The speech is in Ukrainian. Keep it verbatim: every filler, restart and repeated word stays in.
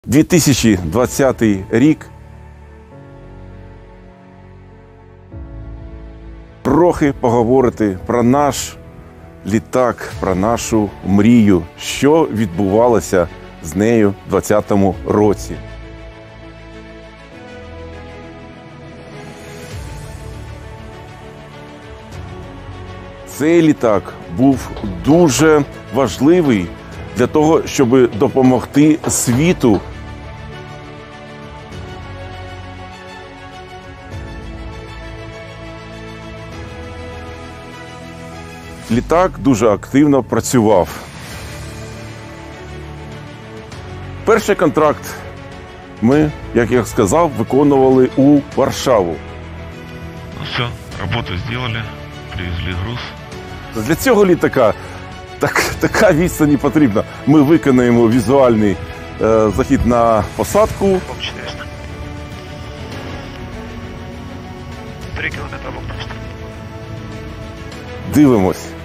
дві тисячі двадцятий рік. Трохи поговорити про наш літак, про нашу мрію, що відбувалося з нею в двадцятому році. Цей літак був дуже важливий для того, щоб допомогти світу літак дуже активно працював. Перший контракт ми, як я сказав, виконували у Варшаву. Ну все, роботу зробили, привезли груз. Для цього літака так, така відстань не потрібна. Ми виконаємо візуальний е, захід на посадку. чотириста. Три кілометри або просто. Дивимось.